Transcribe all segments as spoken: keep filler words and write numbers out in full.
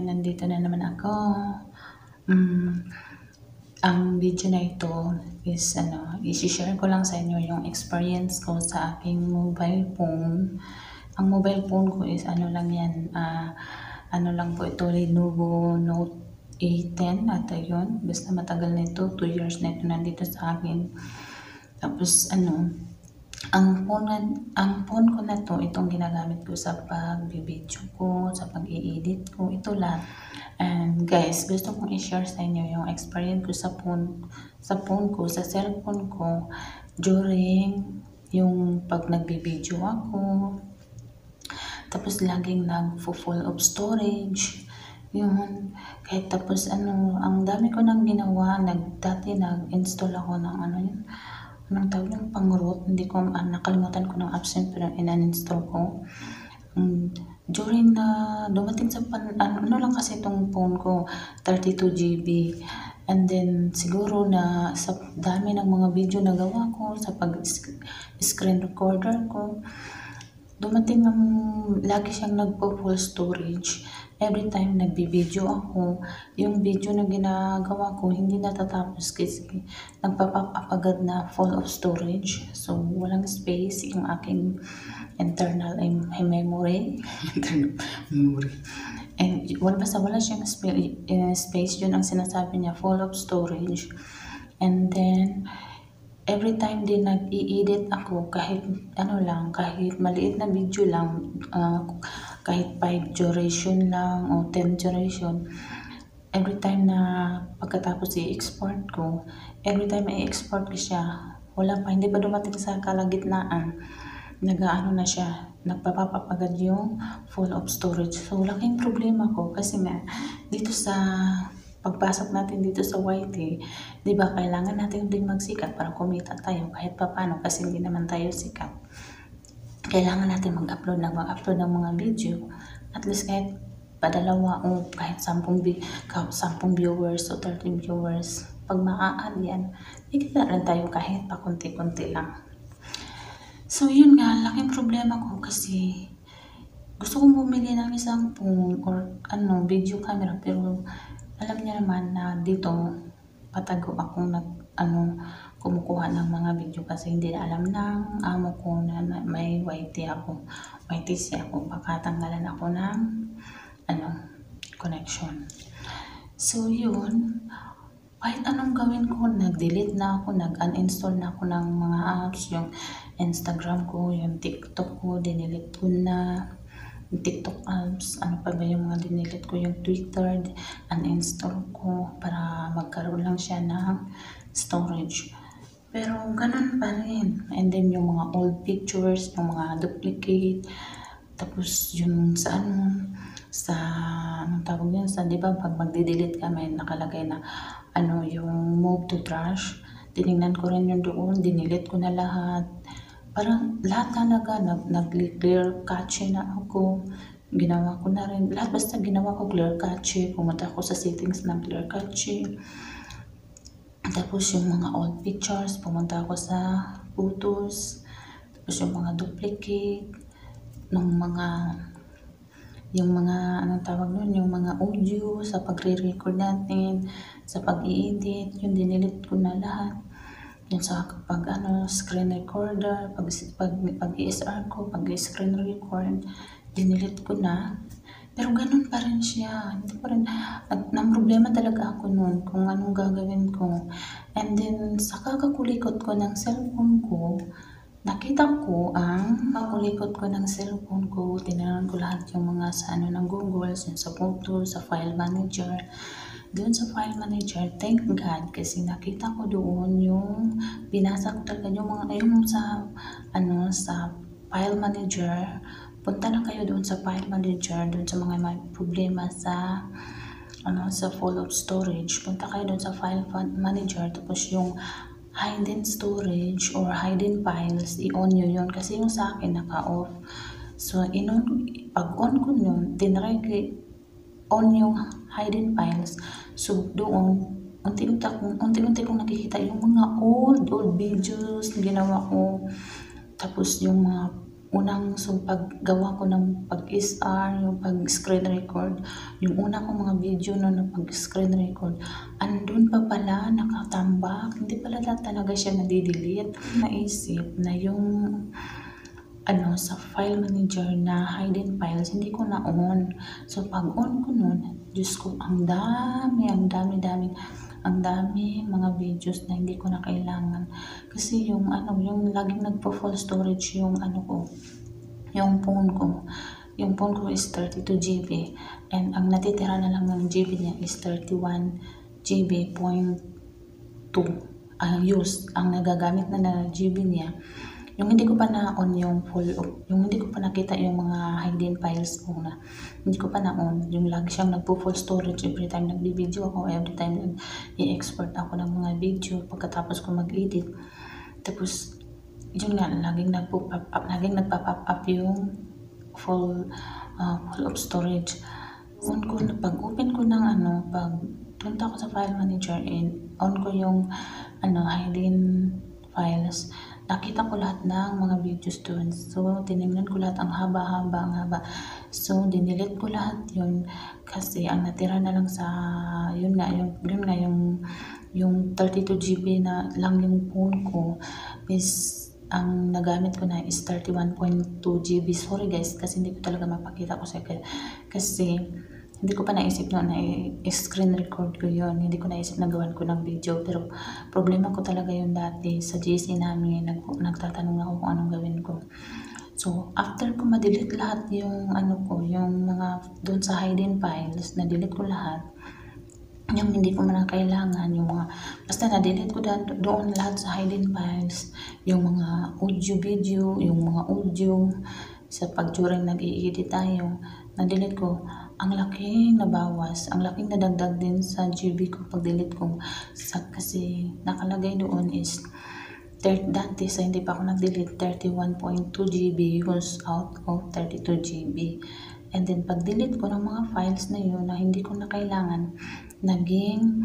nandito na naman ako. Hmm, ang video na ito is ano, i-share ko lang sa inyo yung experience ko sa aking mobile phone. Ang mobile phone ko is ano lang yan, ah, ano lang po ito, Lenovo Note A ten ata yun. Basta matagal na ito, two years na ito nandito sa akin. Tapos ano, ang phone, na, ang phone ko na to, itong ginagamit ko sa pag-video ko, sa pag-i-edit ko, ito lang. And guys, gusto kong i-share sa inyo yung experience ko sa phone, sa phone ko, sa cellphone ko, during yung pag nagbi-video ako. Tapos laging nag-full of storage. Yun. Kahit tapos ano, ang dami ko nang ginawa. Nag, dati nag-install ako ng ano yun. Anong tawag yung pang-root. Hindi ko, ah, nakalimutan ko ng apps yun, pero in-uninstall ko. Um, during na dumating sa pan, ano, ano lang kasi itong phone ko, thirty-two G B. And then siguro na sa dami ng mga video na gawa ko, sa pag-screen recorder ko, dumating ng lagi siyang nagpo-full storage. Every time nagbi-video ako, yung video na ginagawa ko hindi natatapos kasi nagpa-pop up agad na full of storage. So walang space yung aking internal memory. internal memory. And wala basta wala siyang space, yun ang sinasabi niya, full of storage. And then every time din nag-i-edit ako, kahit ano lang, kahit maliit na video lang, uh, kahit five duration lang o ten duration, every time na pagkatapos i-export ko, every time i-export ko siya, wala pa, hindi pa dumating sa kalagitnaan, nag-ano na siya, nagpapapap agad yung full of storage. So, laking problema ko kasi nga, dito sa pagpasok natin dito sa Y T, di ba, kailangan natin din magsikat para kumita tayo kahit papano kasi hindi naman tayo sikat. Kailangan natin mag-upload ng mag-upload ng mga video, at least kahit padalawa o kahit sampung, sampung viewers o thirty viewers, pag maa-add yan, ikita rin tayo kahit pa konti-konti lang. So yun nga, laking problema ko kasi gusto kong bumili ng isang phone or ano, video camera, pero alam niya naman na dito patago akong nag ano kumukuha ng mga video kasi hindi na alam ng amo ko na, na may Y T ako, Y T C ako, baka tanggalan ako ng ano connection. So yun, kahit anong gawin ko, nag-delete na ako, nag-uninstall na ako ng mga apps, yung Instagram ko, yung TikTok ko, dinilit ko na. TikTok apps, ano pa ba yung mga dinilit ko, yung Twitter, uninstall ko para magkaroon lang siya ng storage. Pero ganun pa rin. And then yung mga old pictures, yung mga duplicate, tapos yung sa ano, sa anong tawag yun, sa di ba pag magdi-delete ka may nakalagay na ano yung move to trash, tinignan ko rin yung doon, dinilit ko na lahat. Parang lahat talaga, nag-clear cache na ako, ginawa ko na rin, lahat basta ginawa ko clear cache, pumunta ako sa settings ng clear cache. Tapos yung mga old pictures, pumunta ako sa photos, tapos yung mga duplicate, ng mga, yung mga, anong tawag nun, yung mga audio sa pagre-record natin, sa pag-i-edit, yung dinilit ko na lahat. Yung sa pag ano, screen recorder, pag, pag, pag I S R ko, pag screen record, dinilit ko na. Pero ganun pa rin siya. Hindi pa rin, at nang problema talaga ako noon kung anong gagawin ko. And then, sa kakakulikot ko ng cellphone ko, nakita ko ang kakulikot ko ng cellphone ko, tinanong ko lahat yung mga sa ano ng Google, sa photo, sa file manager. Doon sa file manager, thank God, kasi nakita ko doon yung, binasa ko talaga yung mga, yung sa, ano, sa file manager, punta na kayo doon sa file manager, doon sa mga may problema sa, ano, sa full of storage, punta kayo doon sa file manager, tapos yung hidden storage or hidden files, i-on nyo yun, kasi yung sa akin naka-off. So, in-on, pag-on ko yun, tinry on yung hidden files. So, doon, unti-unti kong, unti-unti kong nakikita yung mga old, old videos na ginawa ko. Tapos, yung mga unang so paggawa ko ng pag-S R, yung pag-screen record, yung una kong mga video no na pag-screen record, andun pa pala nakatambak, hindi pala talaga siya nadidelete. Naisip na yung ano sa file manager na hidden files, hindi ko na on. So pag on ko nun, Diyos ko, ang dami, ang dami, dami, ang dami mga videos na hindi ko na kailangan. Kasi yung ano, yung laging nagpo-full storage yung ano ko, yung phone ko. Yung phone ko is thirty-two G B and ang natitira na lang ng G B niya is thirty-one G B point two ang use. Ang nagagamit na na G B niya, yung hindi ko pa na-on yung full, yung hindi ko pa nakita yung mga hidden files ko na, hindi ko pa na-on, yung lagi siyang nagpo-full storage every time nagbi-video ako, every time i-export ako ng mga video, pagkatapos ko mag-edit. Tapos, yun nga, laging nagpo-pop up, laging nagpa-pop up yung full, uh, full of storage. On ko, pag-open ko ng ano, pag punta ko sa file manager and on ko yung ano, hidden files, nakita ko lahat ng mga videos doon. So, tinignan ko lahat, ang haba-haba, ang haba. So, dinelete ko lahat yun kasi ang natira na lang sa, yun nga, yung, yun nga, yung, yung thirty-two G B na lang yung phone ko is, ang nagamit ko na is thirty-one point two G B. Sorry guys, kasi hindi ko talaga mapakita ko sa kayo. Kasi, hindi ko pa naisip no, na i-screen record ko yun. Hindi ko naisip na gawan ko ng video. Pero problema ko talaga yun dati. Sa G C namin, nag nagtatanong ako kung anong gawin ko. So, after ko ma-delete lahat yung ano ko, yung mga doon sa hidden files, na-delete ko lahat. Yung hindi ko man kailangan, yung mga, basta na-delete ko doon, doon lahat sa hidden files. Yung mga audio video, yung mga audio, sa pag during nag-i-edit tayo, na-delete ko. Ang laking nabawas, ang laking nadagdag din sa G B ko pag delete ko. Sa, kasi nakalagay doon is dati sa hindi pa ako nag-delete, thirty-one point two G B was out of thirty-two G B. And then pag delete ko ng mga files na yun na hindi ko na kailangan, naging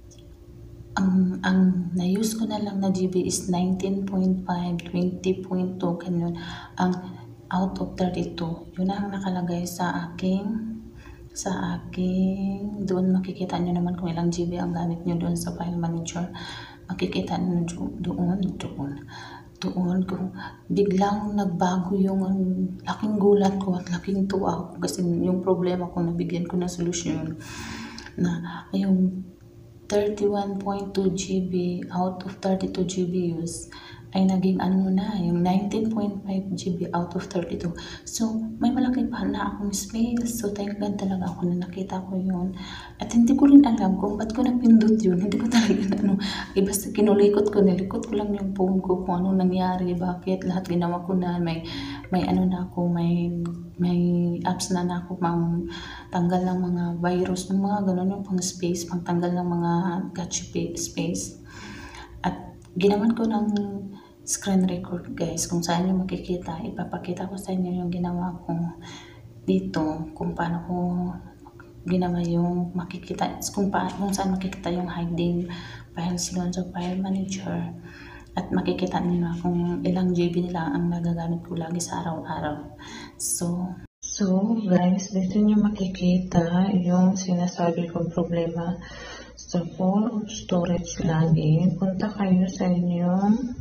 ang, ang na-use ko na lang na G B is nineteen point five, twenty point two, ganyan. Ang out of thirty-two, yun ang nakalagay sa aking sa aking, doon makikita nyo naman kung ilang G B ang gamit nyo doon sa file manager. Makikita nyo doon, doon, doon kung biglang nagbago yung laking gulat ko at laking tuwa ko kasi yung problema ko nabigyan ko ng solusyon na yung thirty-one point two G B out of thirty-two G B use ay naging ano na, yung nineteen point five G B out of thirty-two. So, may malaki pa na akong space. So, thank God talaga ako na nakita ko yun. At hindi ko rin alam kung ba't ko napindot yun. Hindi ko talaga ano. Ay, basta kinulikot ko, nilikot ko lang yung phone ko kung ano nangyari, bakit, lahat ginawa ko na. May, may ano na ako, may, may apps na na ako pang tanggal ng mga virus, ng mga ganun yung pang space, pang tanggal ng mga cache space. At ginawan ko ng screen record guys, kung saan nyo makikita, ipapakita ko sa inyo yung ginawa ko dito, kung paano ko ginawa yung makikita, kung, pa, kung saan makikita yung hiding files doon sa file manager, at makikita nyo na kung ilang G B nila ang nagagamit ko lagi sa araw-araw. So, so guys, dito nyo makikita yung sinasabi kong problema sa full storage lagi. Punta kayo sa inyong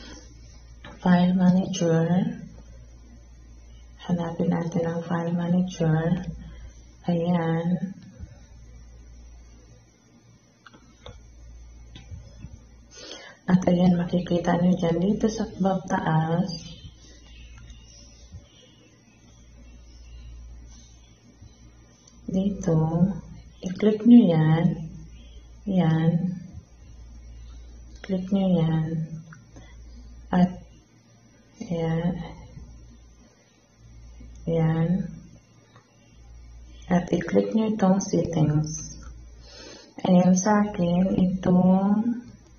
file manager. Hanapin natin ang file manager. Ayan. At ayan, makikita nyo dyan dito sa bab taas. Dito, i-click nyo yan. Yan. Click nyo yan. At ayan. Ayan. At i-click nyo itong settings. Ayan sa akin, itong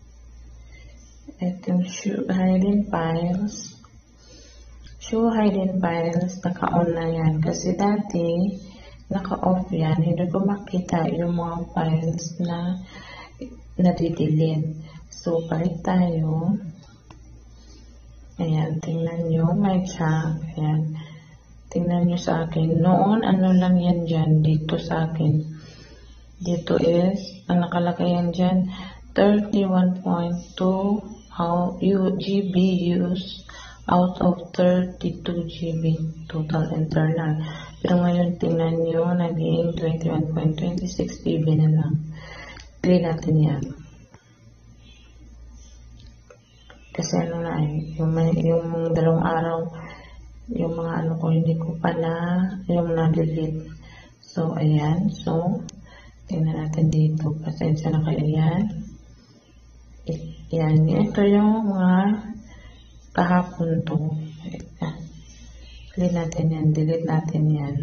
itong show hidden files. Show hidden files, naka-on na yan. Kasi dati, naka-off yan. Hindi ko makita yung mga files na nadidelete. So, balik tayo. Ayan, tingnan nyo, may check. Ayan. Tingnan nyo sa akin. Noon, ano lang yan dyan, dito sa akin. Dito is, ang nakalagay yan dyan, thirty-one point two G B use out of thirty-two G B total internal. Pero ngayon, tingnan nyo, naging twenty-one point two six G B na lang. Play natin yan. Kasi ano na eh, yung, yung dalawang araw, yung mga ano ko, hindi ko pa na, yung na-delete. So, ayan. So, tingnan natin dito. Pasensya na kayo yan. Yan. Ito yung mga kahapon to. Delete natin yan. Delete natin yan.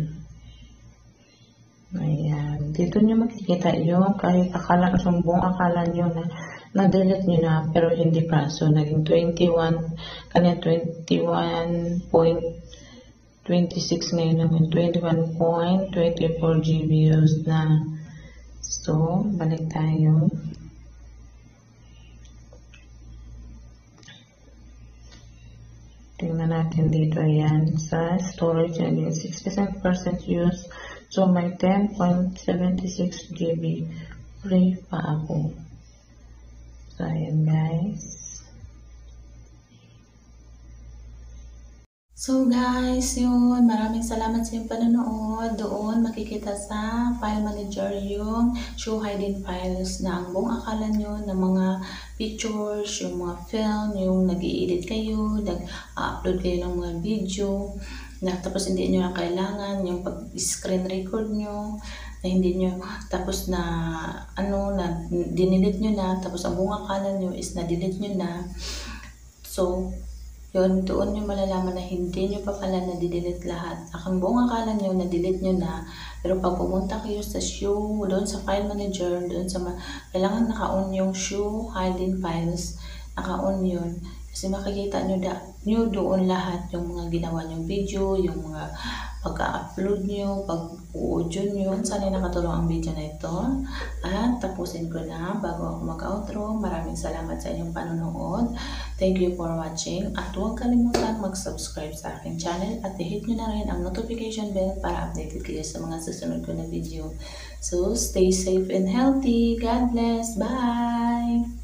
Ayan. Dito nyo makikita yung kahit akala, sumbong akala nyo na na-delete nyo na, pero hindi pa. So, naging twenty-one, kanya twenty-one point two six ngayon naman, twenty-one point two four G B used na. So, balik tayo. Tingnan natin dito, ayan. Sa storage, naging sixty-seven percent use. So, may ten point seven six G B free pa ako. So, ayan guys. So guys, yun, maraming salamat sa iyong panonood. Doon makikita sa file manager yung show hidden files na ang buong akala nyo ng mga pictures, yung mga film, yung nag-i-edit kayo, nag-upload kayo ng mga video, na tapos hindi nyo na kailangan, yung pag-screen record nyo, na hindi nyo, tapos na, ano, na, dinelete nyo na, tapos ang buong akala nyo is na-delete nyo na. So, yun, doon nyo malalaman na hindi nyo pa pala na-delete lahat. Ang buong akala nyo, na-delete nyo na, pero pag pumunta kayo sa show, doon sa file manager, doon sa, kailangan naka-on yung show hidden files, naka-on yun. Kasi makikita nyo, da, nyo doon lahat yung mga ginawa nyong video, yung mga pagka-upload nyo, pag-audio nyo, sana nakatulong ang video na ito. At tapusin ko na bago ako mag-outro. Maraming salamat sa inyong panonood. Thank you for watching. At huwag kalimutan mag-subscribe sa aking channel at i-hit nyo na rin ang notification bell para updated kayo sa mga susunod ko na video. So, stay safe and healthy. God bless. Bye!